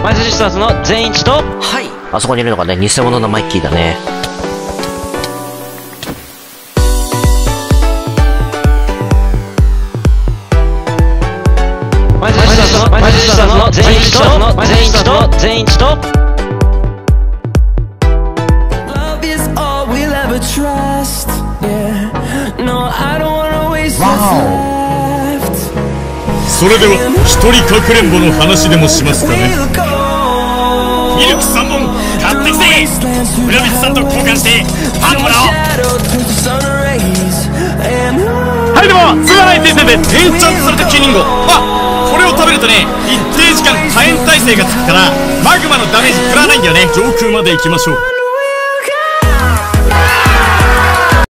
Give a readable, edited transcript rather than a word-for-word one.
マイスシスターズの全員一と、 はい。あそこにいるのがね、偽物のマイキーだね。 マイスシスターズの全員一と、マイスシスターズの全員一と、 それでは一人かくれんぼの話でもしますかね。ミルク3本買ってきて、村光さんと交換してパンもらおう。はい、でもすまない先生でエンチャントされたキューニンゴ、これを食べるとね、一定時間火炎耐性がつくからマグマのダメージ食らわないんだよね。上空まで行きましょう。